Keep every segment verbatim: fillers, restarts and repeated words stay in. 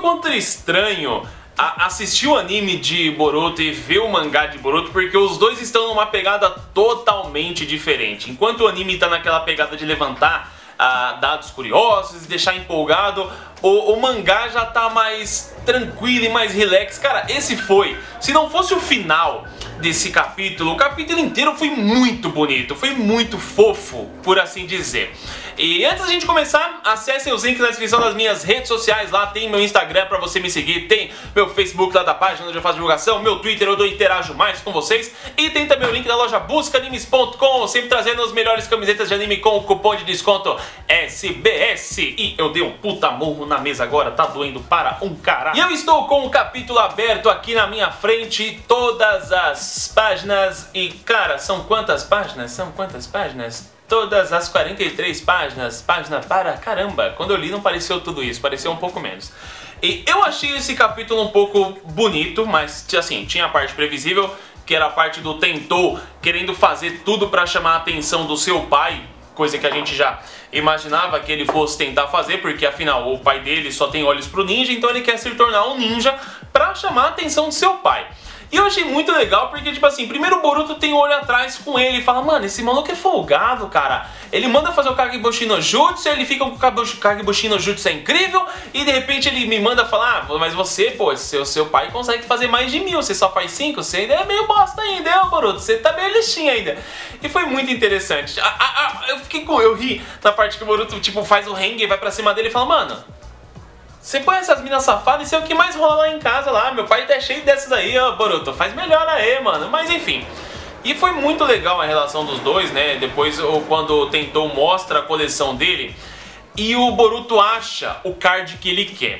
quanto estranho a assistir o anime de Boruto e ver o mangá de Boruto, porque os dois estão numa pegada totalmente diferente. Enquanto o anime tá naquela pegada de levantar ah, dados curiosos e deixar empolgado, o, o mangá já tá mais tranquilo e mais relax. Cara, esse foi, se não fosse o final desse capítulo, o capítulo inteiro foi muito bonito, foi muito fofo, por assim dizer. E antes da gente começar, acessem os links na descrição das minhas redes sociais. Lá tem meu Instagram pra você me seguir, tem meu Facebook lá da página onde eu faço divulgação, meu Twitter onde eu interajo mais com vocês, e tem também o link da loja busca animes ponto com, sempre trazendo as melhores camisetas de anime com o cupom de desconto S B S. E eu dei um puta morro na mesa agora, tá doendo para um caralho. E eu estou com o capítulo aberto aqui na minha frente, todas as páginas, e cara, são quantas páginas? São quantas páginas? Todas as quarenta e três páginas, página para caramba, quando eu li não pareceu tudo isso, pareceu um pouco menos. E eu achei esse capítulo um pouco bonito, mas assim, tinha a parte previsível, que era a parte do Tentou querendo fazer tudo para chamar a atenção do seu pai, coisa que a gente já imaginava que ele fosse tentar fazer, porque afinal o pai dele só tem olhos pro ninja, então ele quer se tornar um ninja para chamar a atenção do seu pai. E eu achei muito legal porque, tipo assim, primeiro o Boruto tem o olho atrás com ele e fala: mano, esse maluco é folgado, cara. Ele manda fazer o Kagebushi no Jutsu, ele fica com o Kagebushi no Jutsu é incrível, e de repente ele me manda falar: ah, mas você, pô, seu, seu pai consegue fazer mais de mil, você só faz cinco, você ainda é meio bosta ainda, é, Boruto, você tá meio lixinho ainda. E foi muito interessante. A, a, a, eu fiquei com, eu ri na parte que o Boruto, tipo, faz o Henge, vai pra cima dele e fala: mano, você conhece as minas safadas, isso é o que mais rola lá em casa lá, meu pai tá cheio dessas aí, ó, Boruto, faz melhor aí, mano. Mas enfim, e foi muito legal a relação dos dois, né, depois quando Tentou mostra a coleção dele e o Boruto acha o card que ele quer.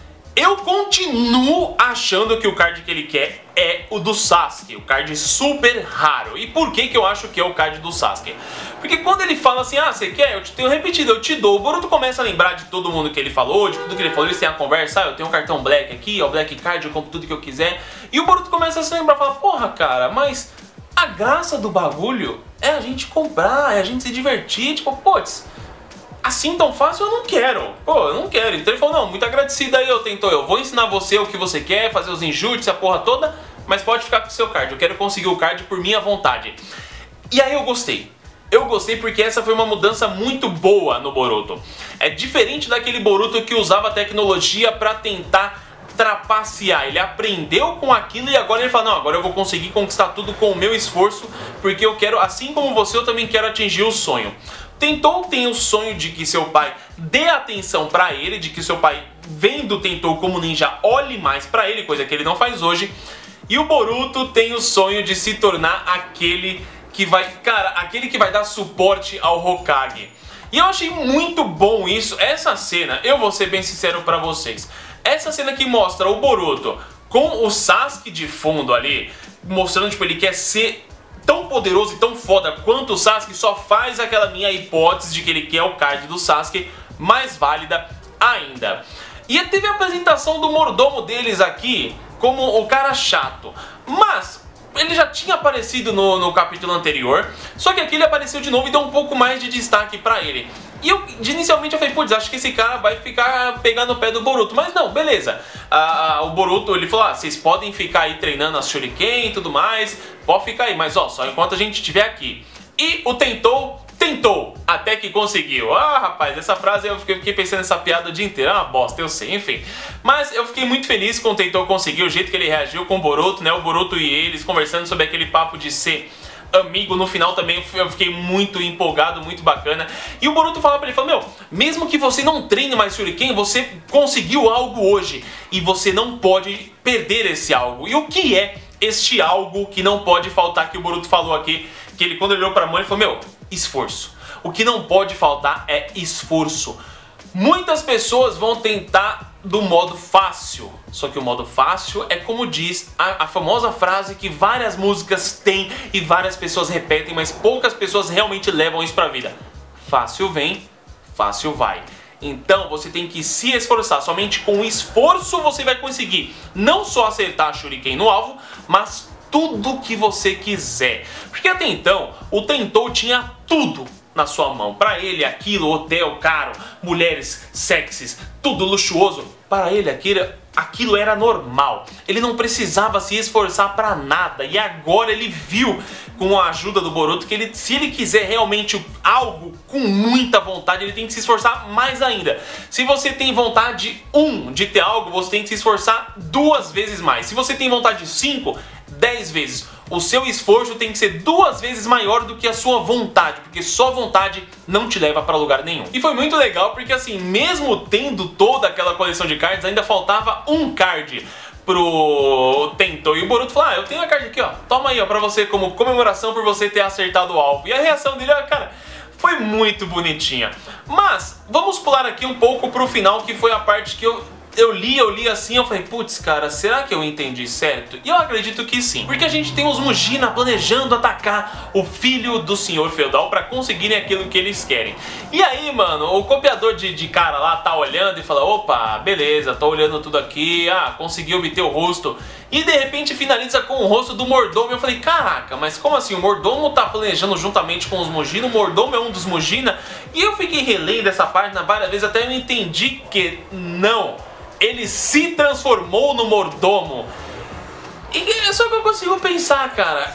Eu continuo achando que o card que ele quer é o do Sasuke, o card super raro. E por que que eu acho que é o card do Sasuke? Porque quando ele fala assim: ah, você quer? Eu te tenho repetido, eu te dou. O Boruto começa a lembrar de todo mundo que ele falou, de tudo que ele falou, eles têm a conversa: ah, eu tenho um cartão Black aqui, ó, Black Card, eu compro tudo que eu quiser. E o Boruto começa a se lembrar e fala: porra, cara, mas a graça do bagulho é a gente comprar, é a gente se divertir, tipo, putz, assim tão fácil eu não quero, pô, eu não quero. Então ele falou: não, muito agradecido aí, eu Tentou, eu vou ensinar você o que você quer, fazer os ninjutsu, a porra toda, mas pode ficar com o seu card, eu quero conseguir o card por minha vontade. E aí eu gostei. Eu gostei porque essa foi uma mudança muito boa no Boruto. É diferente daquele Boruto que usava a tecnologia pra tentar trapacear. Ele aprendeu com aquilo e agora ele fala: não, agora eu vou conseguir conquistar tudo com o meu esforço, porque eu quero, assim como você, eu também quero atingir o sonho. Tentou tem o sonho de que seu pai dê atenção pra ele, de que seu pai, vendo Tentou como ninja, olhe mais pra ele, coisa que ele não faz hoje. E o Boruto tem o sonho de se tornar aquele que vai, cara, aquele que vai dar suporte ao Hokage. E eu achei muito bom isso. Essa cena, eu vou ser bem sincero pra vocês, essa cena que mostra o Boruto com o Sasuke de fundo ali, mostrando, tipo, ele quer ser tão poderoso e tão foda quanto o Sasuke, só faz aquela minha hipótese de que ele quer o card do Sasuke mais válida ainda. E teve a apresentação do mordomo deles aqui como o cara chato, mas ele já tinha aparecido no, no capítulo anterior, só que aqui ele apareceu de novo e deu um pouco mais de destaque pra ele. E eu, de inicialmente eu falei: putz, acho que esse cara vai ficar pegando o pé do Boruto. Mas não, beleza. Ah, ah, o Boruto, ele falou: ah, vocês podem ficar aí treinando as Shuriken e tudo mais, pode ficar aí, mas ó, só enquanto a gente estiver aqui. E o Tentou, tentou, até que conseguiu. Ah, rapaz, essa frase eu fiquei, fiquei pensando nessa piada o dia inteiro, é uma bosta, eu sei, enfim. Mas eu fiquei muito feliz com o Tentou conseguir, o jeito que ele reagiu com o Boruto, né, o Boruto e eles conversando sobre aquele papo de ser amigo no final também, eu fiquei muito empolgado, muito bacana. E o Boruto fala pra ele, fala: meu, mesmo que você não treine mais Shuriken, você conseguiu algo hoje e você não pode perder esse algo. E o que é este algo que não pode faltar, que o Boruto falou aqui, que ele, quando ele olhou pra mão, ele falou: meu, esforço. O que não pode faltar é esforço. Muitas pessoas vão tentar do modo fácil, só que o modo fácil é como diz a, a famosa frase que várias músicas têm e várias pessoas repetem, mas poucas pessoas realmente levam isso pra vida: fácil vem, fácil vai. Então você tem que se esforçar, somente com esforço você vai conseguir não só acertar a Shuriken no alvo, mas tudo que você quiser. Porque até então o Tentou tinha tudo, na sua mão. Para ele aquilo, hotel caro, mulheres sexys, tudo luxuoso, para ele aquilo, aquilo era normal. Ele não precisava se esforçar para nada. E agora ele viu, com a ajuda do Boruto, que ele, se ele quiser realmente algo com muita vontade, ele tem que se esforçar mais ainda. Se você tem vontade, um, de ter algo, você tem que se esforçar duas vezes mais. Se você tem vontade de cinco, dez vezes. O seu esforço tem que ser duas vezes maior do que a sua vontade, porque só vontade não te leva para lugar nenhum. E foi muito legal porque assim, mesmo tendo toda aquela coleção de cards, ainda faltava um card pro Tentou. E o Boruto falou, ah, eu tenho a card aqui, ó, toma aí, ó, pra você, como comemoração por você ter acertado o alvo. E a reação dele, ó, cara, foi muito bonitinha. Mas, vamos pular aqui um pouco pro final, que foi a parte que eu... Eu li, eu li assim, eu falei, putz, cara, será que eu entendi certo? E eu acredito que sim, porque a gente tem os Mugina planejando atacar o filho do senhor feudal pra conseguirem aquilo que eles querem. E aí, mano, o copiador de, de cara lá tá olhando e fala, opa, beleza, tô olhando tudo aqui, ah, consegui obter o rosto. E de repente finaliza com o rosto do mordomo. Eu falei, caraca, mas como assim? O mordomo tá planejando juntamente com os Mugina, o mordomo é um dos Mugina? E eu fiquei relendo essa página várias vezes até eu entendi que não. Ele se transformou no mordomo. E só que eu consigo pensar, cara,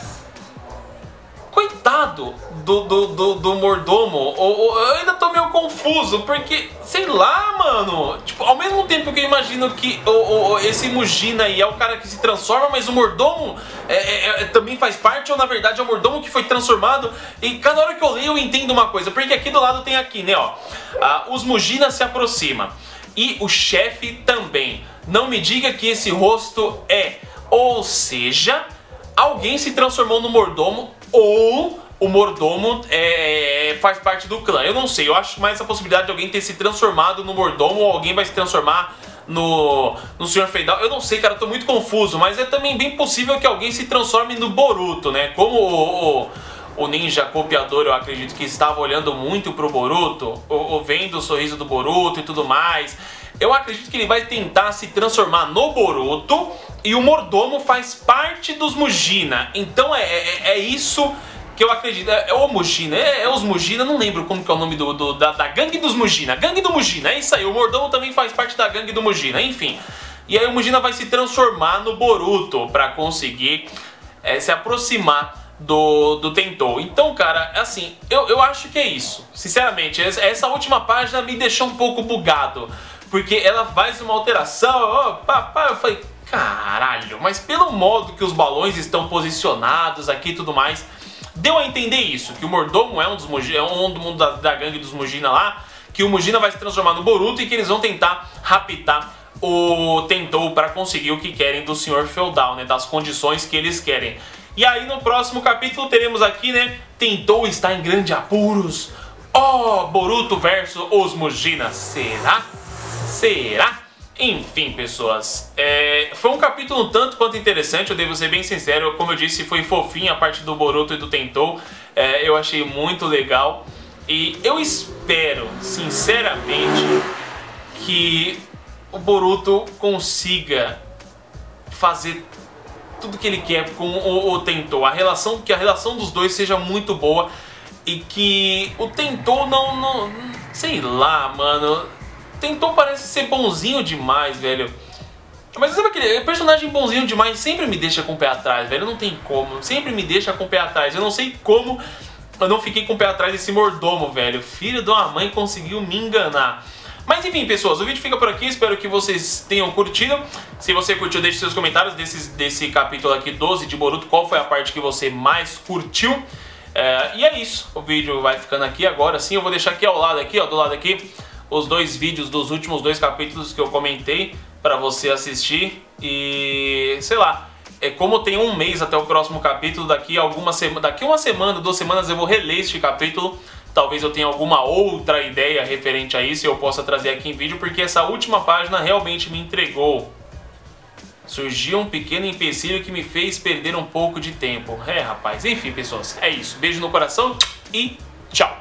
coitado do, do, do, do mordomo. Ou, ou, eu ainda tô meio confuso, porque, sei lá, mano, tipo, ao mesmo tempo que eu imagino que o, o, esse Mugina aí é o cara que se transforma, mas o mordomo é, é, é, também faz parte, ou na verdade é o mordomo que foi transformado. E cada hora que eu leio eu entendo uma coisa, porque aqui do lado tem aqui, né, ó, ah, os Mugina se aproximam. E o chefe também. Não me diga que esse rosto é. Ou seja, alguém se transformou no mordomo ou o mordomo é, faz parte do clã. Eu não sei, eu acho mais a possibilidade de alguém ter se transformado no mordomo ou alguém vai se transformar no, no senhor feudal. Eu não sei, cara, eu tô muito confuso, mas é também bem possível que alguém se transforme no Boruto, né? Como o... o O ninja copiador, eu acredito que estava olhando muito pro Boruto, ou, ou vendo o sorriso do Boruto e tudo mais. Eu acredito que ele vai tentar se transformar no Boruto e o mordomo faz parte dos Mugina. Então é, é, é isso que eu acredito. É, é o Mugina, é, é os Mugina, não lembro como que é o nome do, do, da, da gangue dos Mugina. Gangue do Mugina, é isso aí. O mordomo também faz parte da gangue do Mugina, enfim. E aí o Mugina vai se transformar no Boruto para conseguir é, se aproximar do, do Tentou. Então, cara, assim, eu, eu acho que é isso. Sinceramente, essa, essa última página me deixou um pouco bugado, porque ela faz uma alteração, oh, pá, pá, eu falei, caralho, mas pelo modo que os balões estão posicionados aqui e tudo mais, deu a entender isso, que o mordomo é um dos Mugina, é um do mundo da, da gangue dos Mugina lá, que o Mugina vai se transformar no Boruto e que eles vão tentar raptar o Tentou para conseguir o que querem do senhor feudal, né, das condições que eles querem. E aí no próximo capítulo teremos aqui, né, Tentou está em grande apuros. Oh, Boruto versus os Mugina. Será? Será? Enfim, pessoas, é, foi um capítulo um tanto quanto interessante, eu devo ser bem sincero. Como eu disse, foi fofinho a parte do Boruto e do Tentou. É, eu achei muito legal. E eu espero, sinceramente, que o Boruto consiga fazer tudo que ele quer com o, o Tentou, a relação, que a relação dos dois seja muito boa e que o Tentou não, não, sei lá, mano, Tentou parece ser bonzinho demais, velho. Mas sabe aquele personagem bonzinho demais sempre me deixa com o pé atrás, velho, não tem como, sempre me deixa com o pé atrás. Eu não sei como eu não fiquei com o pé atrás desse mordomo, velho, filho de uma mãe conseguiu me enganar. Mas enfim, pessoas, o vídeo fica por aqui, espero que vocês tenham curtido. Se você curtiu, deixe seus comentários desse, desse capítulo aqui doze de Boruto, qual foi a parte que você mais curtiu. É, e é isso, o vídeo vai ficando aqui agora sim, eu vou deixar aqui ao lado, aqui, ó, do lado aqui, os dois vídeos dos últimos dois capítulos que eu comentei pra você assistir. E, sei lá, é como tem um mês até o próximo capítulo, daqui, alguma sema, daqui uma semana, duas semanas eu vou reler este capítulo. Talvez eu tenha alguma outra ideia referente a isso e eu possa trazer aqui em vídeo, porque essa última página realmente me entregou. Surgiu um pequeno empecilho que me fez perder um pouco de tempo. É, rapaz. Enfim, pessoas, é isso. Beijo no coração e tchau!